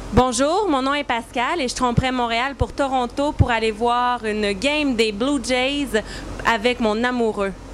Bonjour, mon nom est Pascal et je tromperai Montréal pour Toronto pour aller voir une game des Blue Jays avec mon amoureux.